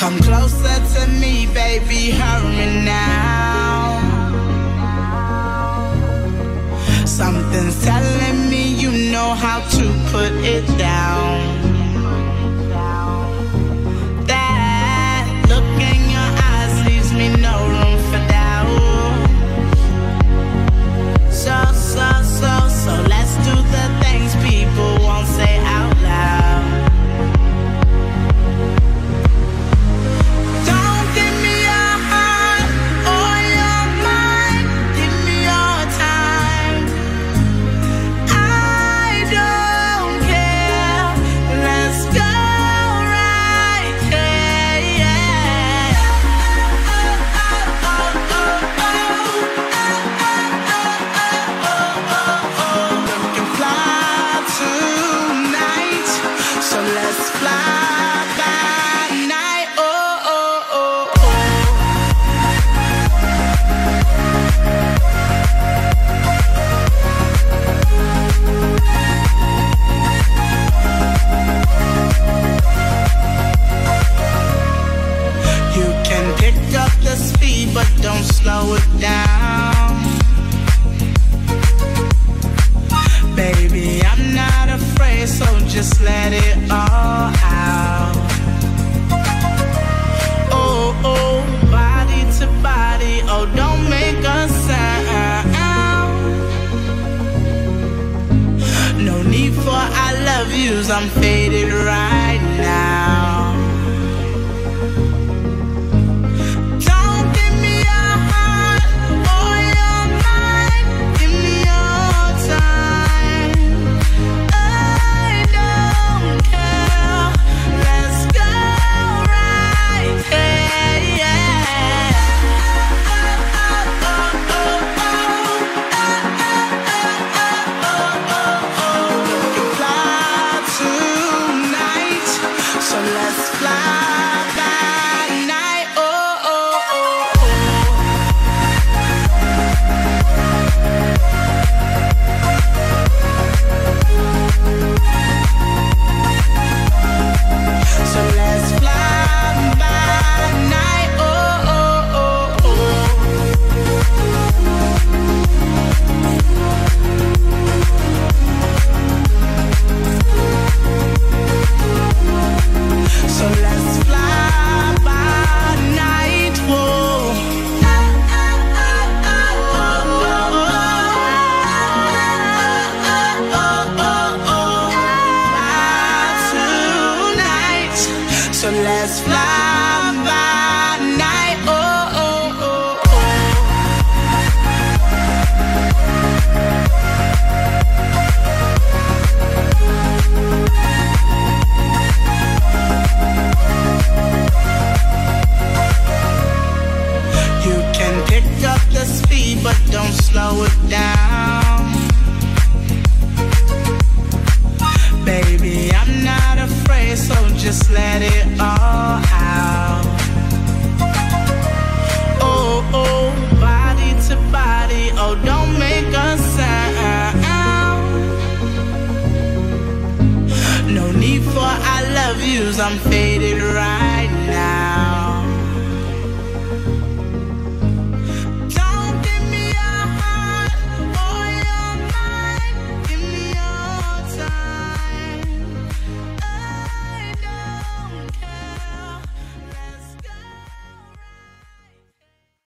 Come closer to me, baby, hurry now. Something's telling me you know how to put it down. That look in your eyes leaves me no room for doubt. So let's do the things people won't say out loud. Don't give me your heart or your mind, give me your time. I don't care, let's go right here. We can fly tonight, so let's fly by night. You can pick up the speed, but don't slow it down. Baby, I'm not afraid, so just let it all out. Oh, body to body, oh, don't make a sound. No need for I love yous, I'm faded right now. Don't give me your heart or your mind, give me your time. I don't care, let's go right here. We can fly tonight, so let's fly by night. So let's fly by night. So let's fly by night. Tonight, so let's fly by night. You can pick up the speed, but don't slow it down. Baby, I'm not afraid, so just let it all out. Oh, body to body, oh, don't make a sound. No need for I love yous, I'm faded right